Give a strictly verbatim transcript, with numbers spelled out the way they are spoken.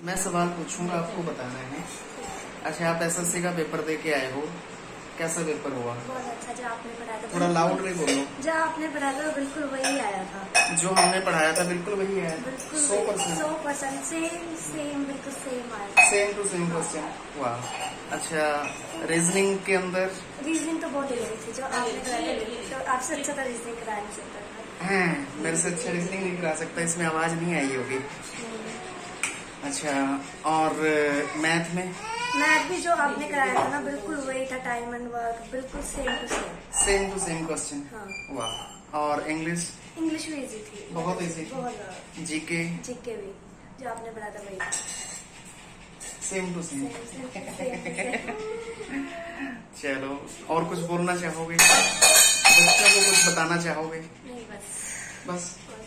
मैं सवाल पूछूंगा, आपको बताना है। अच्छा, आप एसएससी का पेपर दे के आए हो, कैसा पेपर हुआ? बहुत अच्छा। जो आपने पढ़ाया था थोड़ा लाउडली बोलो। जो आपने पढ़ाया था बिल्कुल वही आया था। जो हमने पढ़ाया था बिल्कुल वही आया। बिल्कुल सौ परसेंट सौ परसेंट सेम सेम बिल्कुल सेम आया। Same to same question. वाह। अच्छा, रीजनिंग के अंदर रीजनिंग तो बहुत इजी थी। जो आपने कराया था तो आपसे अच्छा था रीजनिंग करा नहीं सकता था। है, मेरे से अच्छा रीजनिंग नहीं करा सकता, इसमें आवाज नहीं आई होगी। अच्छा, और मैथ में? मैथ भी जो आपने कराया था ना बिल्कुल वही था। टाइम एंड वर्क बिल्कुल same to same same to same question. हाँ। वाह। और इंग्लिश? इंग्लिश भी इजी थी, बहुत इजी। बहुत ज्यादा। जीके? जीके भी जो आपने पढ़ाया था वही सेम टू सेम। सेम। चलो, और कुछ बोलना चाहोगे? बच्चों को कुछ बताना चाहोगे? नहीं, बस बस